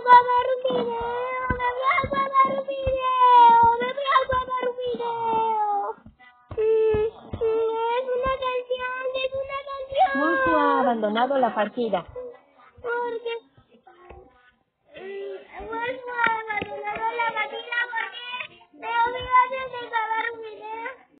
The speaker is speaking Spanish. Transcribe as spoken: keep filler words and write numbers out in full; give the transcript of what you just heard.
guardar un video, me voy a guardar un video, me voy a guardar un video. Mm, mm, es una canción, es una canción. Lucio ha abandonado la partida. Porque